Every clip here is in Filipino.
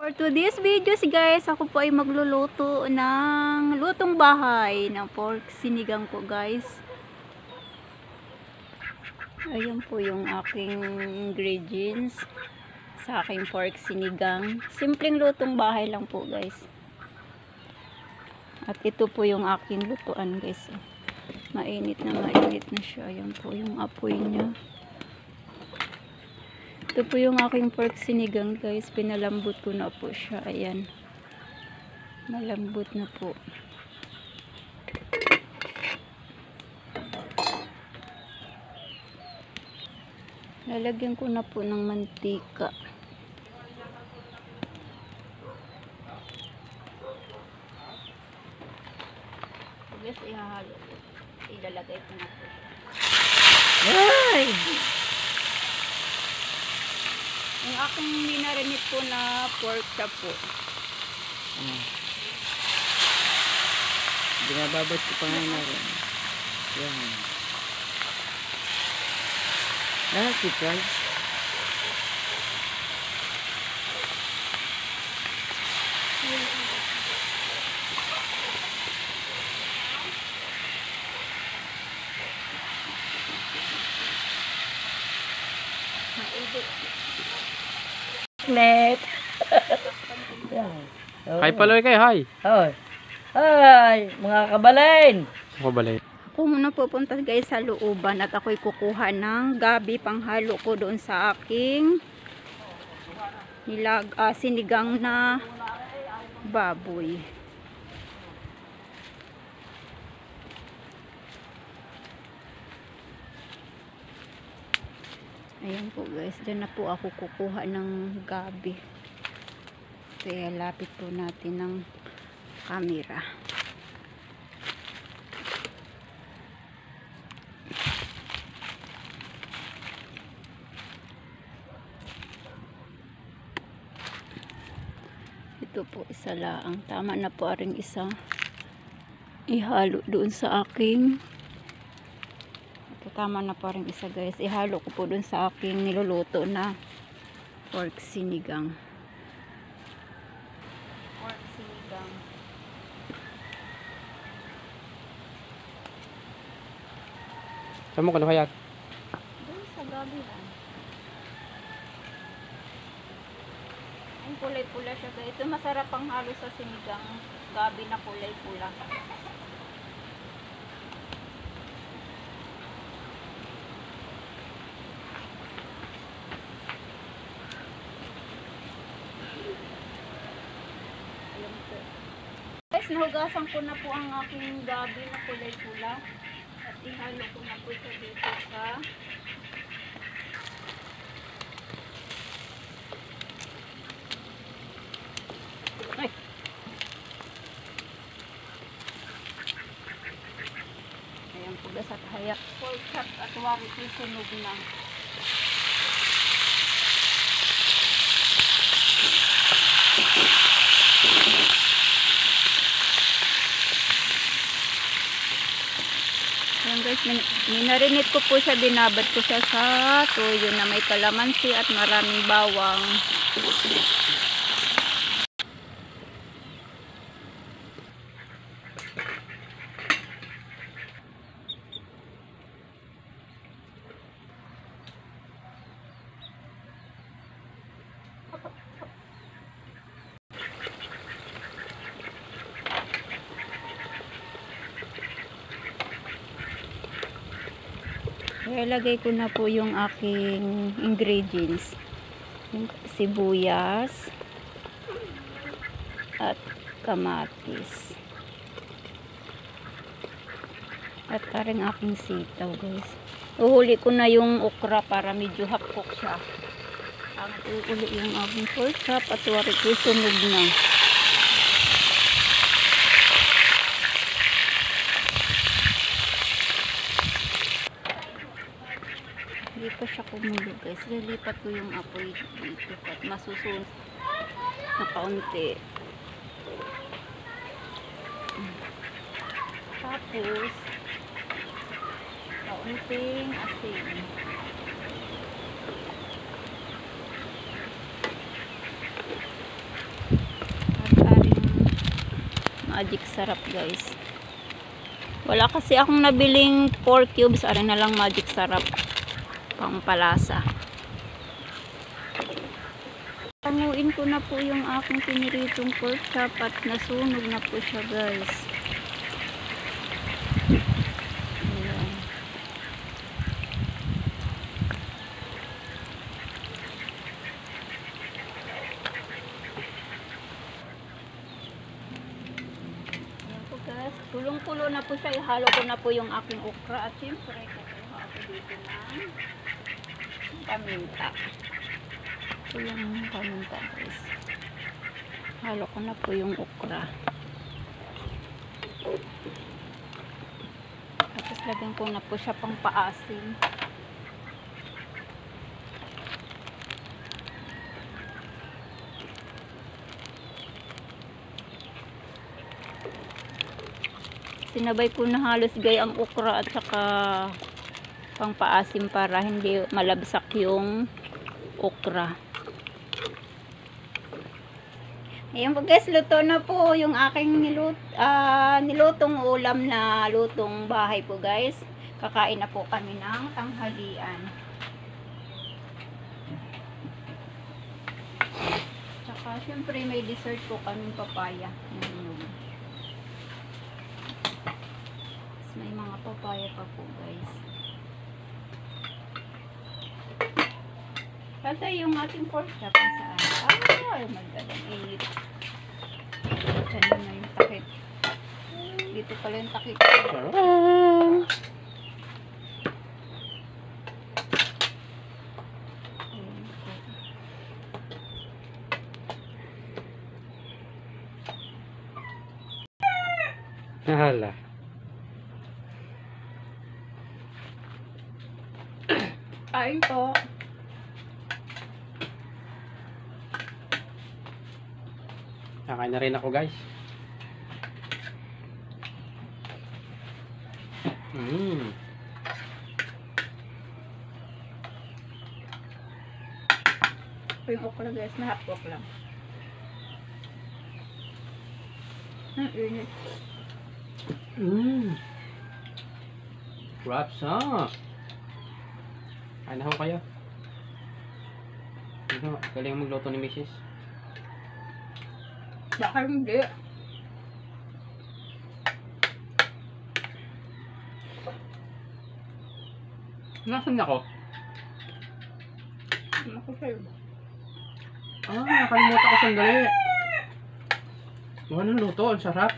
For today's videos guys, ako po ay magluluto ng lutong bahay ng pork sinigang ko guys. Ayun po yung aking ingredients sa aking pork sinigang. Simpleng lutong bahay lang po guys. At ito po yung aking lutuan guys. Mainit na siya. Ayun po yung apoy niya. Ito po yung aking pork sinigang guys. Pinalambot ko na po siya. Ayan. Malambot na po. Lalagyan ko na po ng mantika. Guys, ihahalo ko. Ilalagay ko na po. Ay! Yung aking minarinate po na pork chop po. Binababad ko pa ngayon na rin. Yan. Surprise. Net. Hi pala kayo, hi. Hi, mga kabalain. Kabalay. Ako muna pupunta guys sa looban at ako'y kukuha ng gabi panghalo ko doon sa aking sinigang na baboy. Ayan po guys, dyan na po ako kukuha ng gabi. Kaya lapit po natin ng camera. Ito po isa lang. Tama na po aring isa. Ihalo doon sa aking. Tama na po rin isa guys. Ihalo ko po doon sa aking niluluto na pork sinigang. Pork sinigang. Saan mo ka na kaya? Doon sa gabi lang. Ang kulay-pula siya guys. Ito masarap ang halo sa sinigang. Gabi na kulay-pula. Guys, nahugasan ko na po ang aking gabi na kulay-pula at ihalo ko na po ito dito sa ayan po guys, at hayak pork chop at wari ko sunog na. Ayan guys, minarinate ko po siya, binabad ko siya sa toyo na may kalamansi at maraming bawang. Ilagay ko na po yung aking ingredients. Yung sibuyas at kamatis. At parang aking sitaw guys. Uhuli ko na yung okra para medyo hapok siya. Ang uhuli yung aking pork chop at wari ko sunog na. Hindi pa siya kumulo guys. Lilipat ko yung apoy dito at masusunod na kaunti. Tapos kaunting asin. magic sarap guys. Wala kasi akong nabiling 4 cubes. Arin na lang magic sarap. Pang palasa. Panguin ko na po yung aking piniritong pork chop at nasunog na po siya guys. Ayan. Ayan po guys. Kulong-kulo na po siya. Ihalo ko na po yung aking okra at siyempre kukuha ako dito ng paminta. Ito yung paminta guys. Halo ko na po yung okra. Tapos lagyan ko na po siya pang paasim. Sinabay ko na halos gay ang okra at saka pang paasim para hindi malabsak yung okra. Ayan po guys, luto na po yung aking nilutong ulam na lutong bahay po guys. Kakain na po kami ng tanghalian. Tsaka syempre may dessert po kaming papaya. May mga papaya pa po guys. Kasi yung ating pork chop saan? Ay, magandang init. Diyan na yung takip. Dito pala yung takip. Charan! Hala. Kain po. Nakain na rin ako guys. Yung okra guys, nahapok lang. Ang init. Wraps ha. Kain na ho kayo. Galing magluto ni Mrs. Baka hindi. Nasaan ako? Ako sa'yo. Nakalimutan ko sandali. Anong luto? Ang sarap.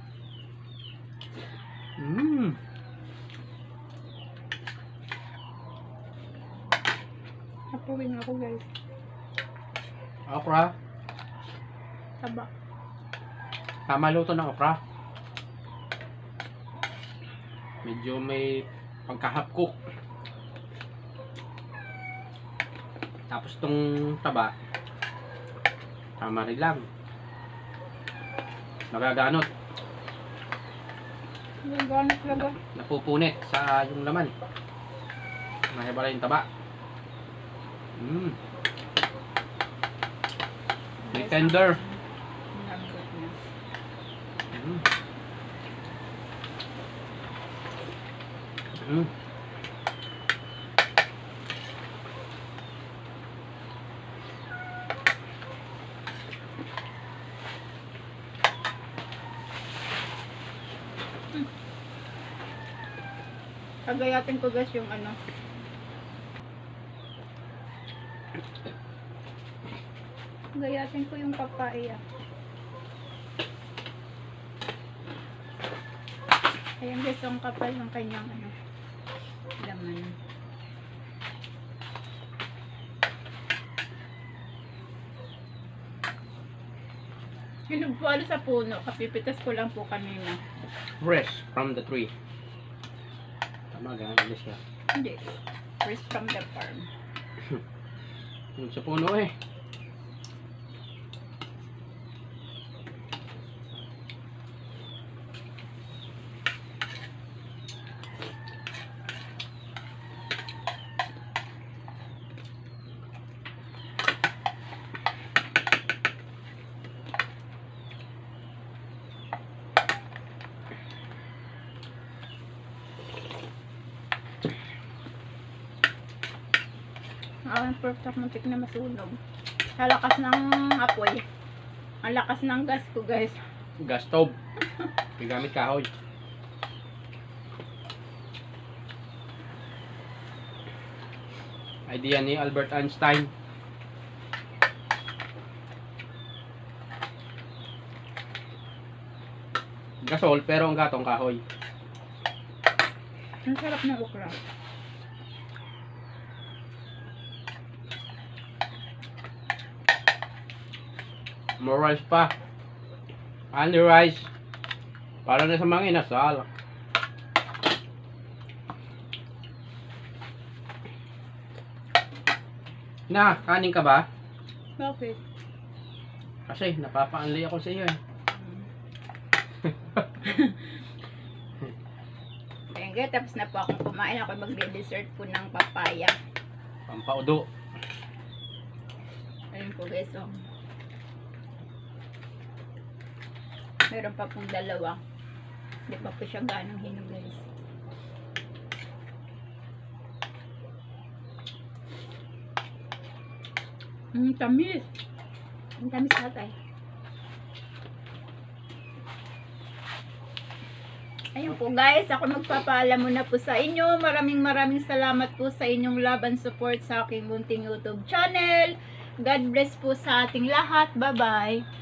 Napawin ako guys. Okra. Taba. Tama luto ng okra. Medyo may pagka-half-cook. Tapos tong taba, tama rin lang. Nagaganot. Yung ganit lang. Napupunit sa yung laman. Mahibala yung taba. May tender. Kagayatin ko guys yung ano. Kagayatin ko yung papaya. Ayan guys, ang kapal ng kanyang ano, laman. Hinog po sa puno. Kapipitas ko lang po kanina. Fresh from the tree. Tama, ganun siya. Hindi. Fresh from the farm. Yung sa puno eh. ng pork chop, muntik na masunog. Sa lakas ng apoy. Ang lakas ng gas ko, guys. Gas stove. Gamit kahoy. Idea ni Albert Einstein. Gasol pero ang gatong kahoy. Ang sarap ng okra. More rice pa. Only rice. Para na sa mga inasal. Na, kanin ka ba? Bakit? Kasi napapaanli ako sa iyo eh. Tengge, tapos na po akong kumain. Ako magde-dessert po ng papaya. Pampaudo. Ayun po guys, oh. Meron pa pong dalawa. Hindi pa po siya ganong hinog, guys. Tamis. Ang tamis natay. Ayun po guys, ako magpapaalam muna po sa inyo. Maraming salamat po sa inyong love and support sa aking munting YouTube channel. God bless po sa ating lahat. Bye-bye.